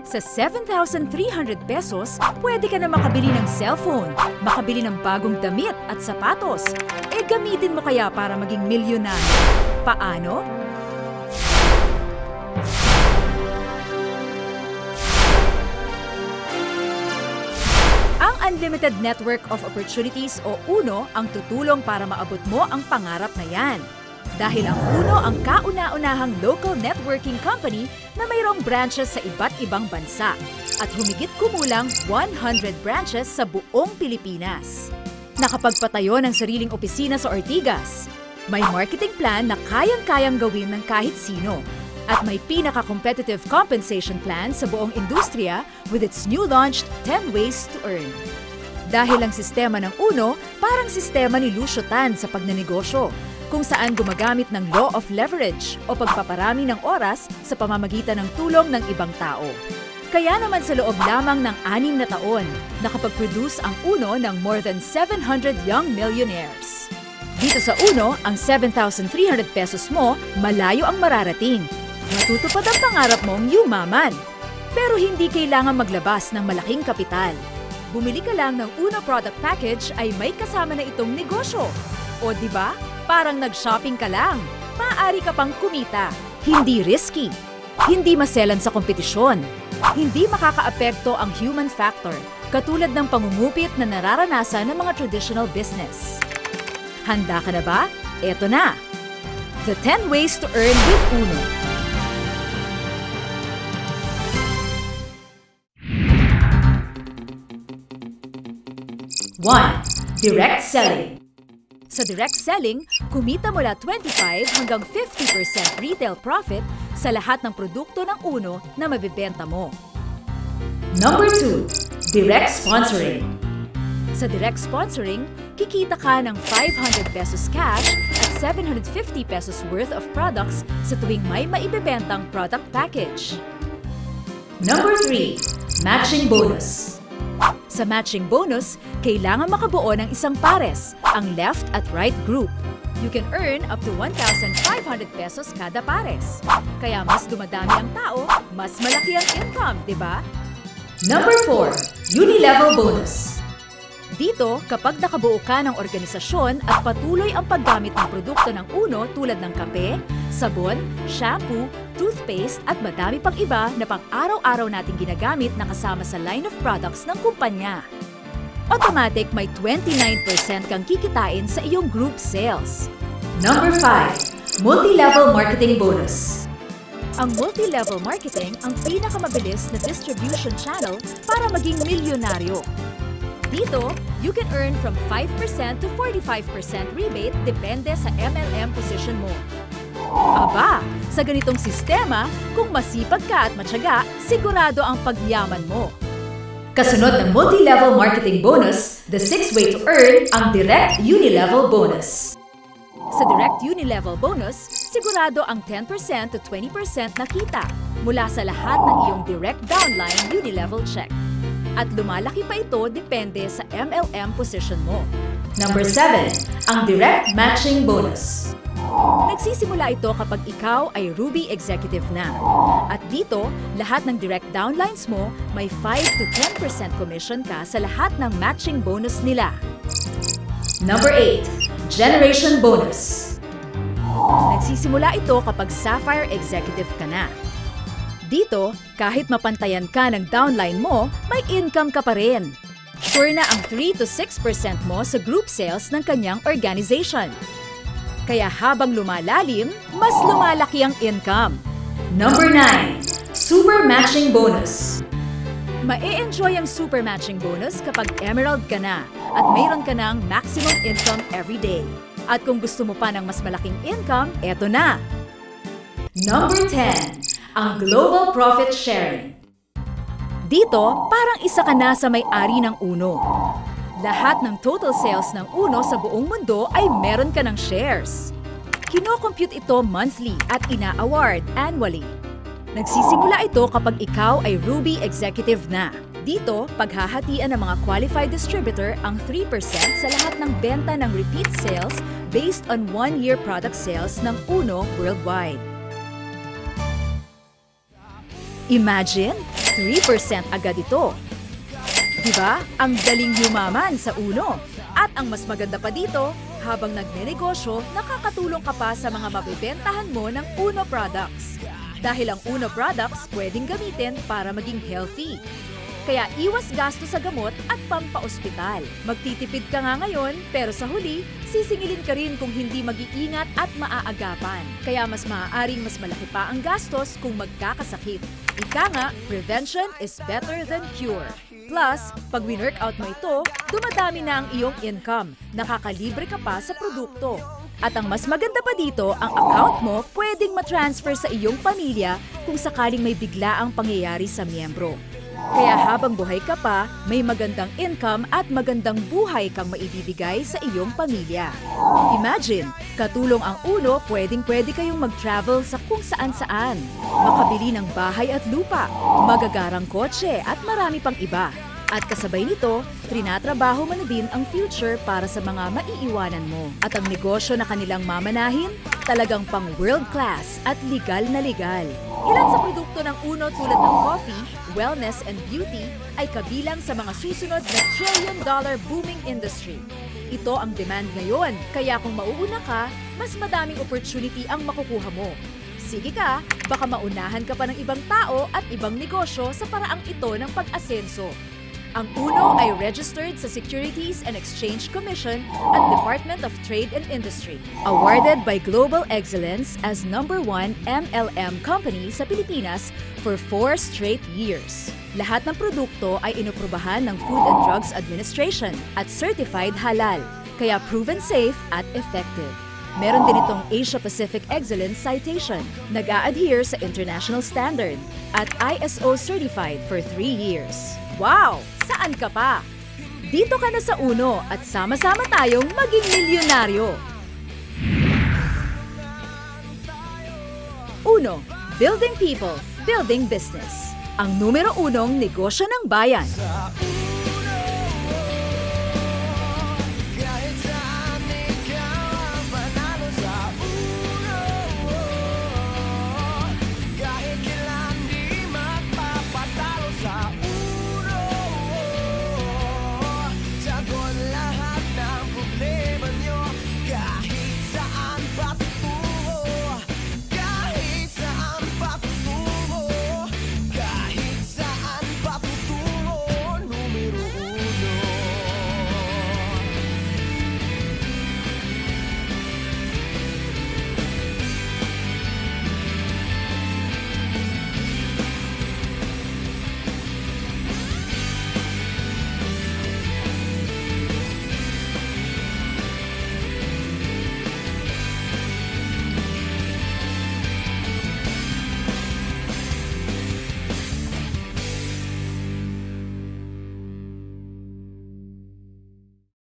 Sa 7,300 pesos, pwede ka na makabili ng cellphone, makabili ng bagong damit at sapatos. Gamitin mo kaya para maging milyonaryo. Paano? Ang Unlimited Network of Opportunities o UNO ang tutulong para maabot mo ang pangarap na yan. Dahil ang UNO ang kauna-unahang local networking company na mayroong branches sa iba't ibang bansa at humigit kumulang 100 branches sa buong Pilipinas. Nakapagpatayo ng sariling opisina sa Ortigas. May marketing plan na kayang-kayang gawin ng kahit sino. At may pinaka-competitive compensation plan sa buong industriya with its new launched 10 Ways to Earn. Dahil ang sistema ng UNO parang sistema ni Lucio Tan sa pagnenegosyo, kung saan gumagamit ng law of leverage o pagpaparami ng oras sa pamamagitan ng tulong ng ibang tao. Kaya naman sa loob lamang ng 6 na taon, nakapag-produce ang UNO ng more than 700 young millionaires. Dito sa UNO, ang 7,300 pesos mo, malayo ang mararating. Matutupad ang pangarap mong yumaman. Pero hindi kailangan maglabas ng malaking kapital. Bumili ka lang ng UNO product package ay may kasama na itong negosyo. O diba? Parang nag-shopping ka lang. Maaari ka pang kumita. Hindi risky. Hindi maselan sa kompetisyon. Hindi makakaapekto ang human factor, katulad ng pangungupit na nararanasan ng mga traditional business. Handa ka na ba? Eto na! The 10 Ways to Earn with UNO. One, direct selling. Sa direct selling, kumita mula 25 hanggang 50% retail profit sa lahat ng produkto ng UNO na mabibenta mo. Number 2, direct sponsoring. Sa direct sponsoring, kikita ka ng 500 pesos cash at 750 pesos worth of products sa tuwing may maibebentang product package. Number 3, matching bonus. Sa matching bonus, kailangan makabuo ng isang pares, ang left at right group. You can earn up to 1,500 pesos kada pares. Kaya mas dumadami ang tao, mas malaki ang income, di ba? Number 4, unilevel bonus. Dito, kapag nakabuo ka ng organisasyon at patuloy ang paggamit ng produkto ng UNO tulad ng kape, sabon, shampoo, toothpaste at madami pang iba na pang-araw-araw nating ginagamit na kasama sa line of products ng kumpanya. Automatic may 29% kang kikitain sa iyong group sales. Number 5, multi-level marketing bonus. Ang multi-level marketing ang pinakamabilis na distribution channel para maging milyonaryo. Dito, you can earn from 5% to 45% rebate depende sa MLM position mo. Aba, sa ganitong sistema, kung masipag ka at matyaga, sigurado ang pagyaman mo. Kasunod ng multi-level marketing bonus, the 6th way to earn ang direct unilevel bonus. Sa direct unilevel bonus, sigurado ang 10% to 20% na kita mula sa lahat ng iyong direct downline unilevel check. At lumalaki pa ito depende sa MLM position mo. Number 7, ang direct matching bonus. Nagsisimula ito kapag ikaw ay Ruby Executive na. At dito, lahat ng direct downlines mo, may 5 to 10% commission ka sa lahat ng matching bonus nila. Number 8, Generation Bonus. Nagsisimula ito kapag Sapphire Executive ka na. Dito, kahit mapantayan ka ng downline mo, may income ka pa rin. Sure na ang 3 to 6% mo sa group sales ng kanyang organization. Kaya habang lumalalim, mas lumalaki ang income. Number 9, Super Matching Bonus. Ma-e-enjoy ang Super Matching Bonus kapag Emerald ka na at mayroon ka ng maximum income every day. At kung gusto mo pa ng mas malaking income, eto na! Number 10, ang Global Profit Sharing. Dito, parang isa ka na sa may-ari ng UNO. Lahat ng total sales ng UNO sa buong mundo ay meron ka ng shares. Kino-compute ito monthly at ina-award annually. Nagsisimula ito kapag ikaw ay Ruby Executive na. Dito, paghahatian ng mga qualified distributor ang 3% sa lahat ng benta ng repeat sales based on 1-year product sales ng UNO worldwide. Imagine, 3% agad ito. Diba? Ang daling yumaman sa Uno. At ang mas maganda pa dito, habang nagnenegosyo, nakakatulong ka pa sa mga mabibentahan mo ng Uno products. Dahil ang Uno products pwedeng gamitin para maging healthy. Kaya iwas gasto sa gamot at pampaospital. Magtitipid ka nga ngayon, pero sa huli, sisingilin ka rin kung hindi mag-iingat at maaagapan. Kaya mas maaaring mas malaki pa ang gastos kung magkakasakit. Ika nga, prevention is better than cure. Plus, pag win-workout mo ito, dumadami na ang iyong income. Nakakalibre ka pa sa produkto. At ang mas maganda pa dito, ang account mo pwedeng matransfer sa iyong pamilya kung sakaling may biglaang pangyayari sa miyembro. Kaya habang buhay ka pa, may magandang income at magandang buhay kang maibibigay sa iyong pamilya. Imagine, katulong ang Uno, pwedeng-pwede kayong mag-travel sa kung saan-saan. Makabili ng bahay at lupa, magagarang kotse at marami pang iba. At kasabay nito, trinatrabaho mo na din ang future para sa mga maiiwanan mo. At ang negosyo na kanilang mamanahin, talagang pang world class at legal na legal. Ilan sa produkto ng Uno tulad ng coffee, wellness and beauty ay kabilang sa mga susunod na trillion-dollar booming industry. Ito ang demand ngayon, kaya kung mauuna ka, mas madaming opportunity ang makukuha mo. Sige ka, baka maunahan ka pa ng ibang tao at ibang negosyo sa paraang ito ng pag-asenso. Ang Uno ay registered sa Securities and Exchange Commission at Department of Trade and Industry. Awarded by Global Excellence as #1 MLM company sa Pilipinas for 4 straight years. Lahat ng produkto ay inoprubahan ng Food and Drugs Administration at certified halal, kaya proven safe at effective. Meron din itong Asia Pacific Excellence Citation, nag-a-adhere sa international standard, at ISO certified for 3 years. Wow! Saan ka pa? Dito ka na sa Uno at sama-sama tayong maging milyonaryo. Uno, building people, building business. Ang numero 1 negosyo ng bayan.